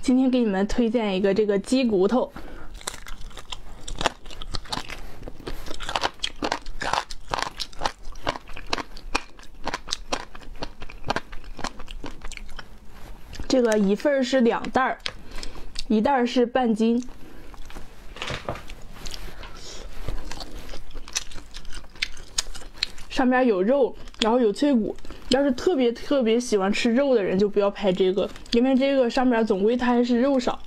今天给你们推荐一个这个鸡骨头。 这个一份是2袋儿，1袋是半斤。上面有肉，然后有脆骨。要是特别喜欢吃肉的人，就不要拍这个，因为这个上面总归它还是肉少。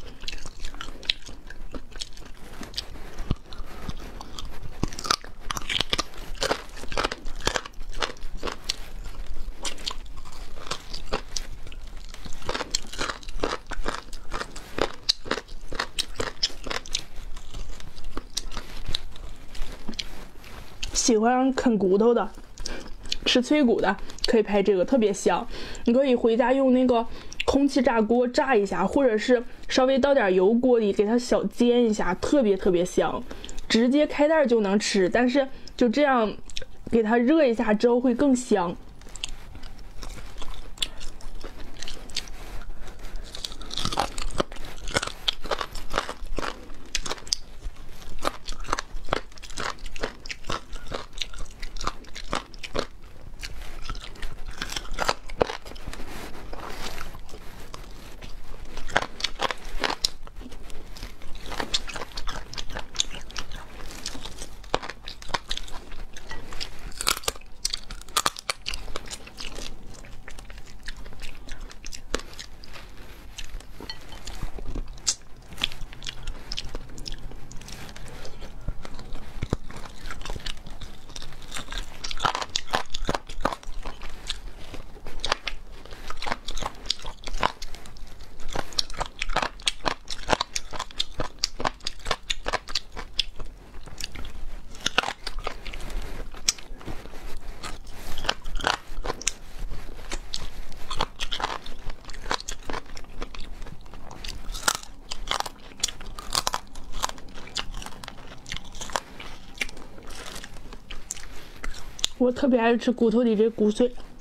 喜欢啃骨头的，吃脆骨的可以拍这个，特别香。你可以回家用那个空气炸锅炸一下，或者是稍微倒点油锅里给它小煎一下，特别香。直接开袋就能吃，但是就这样给它热一下之后会更香。 我特别爱吃骨头里这骨髓。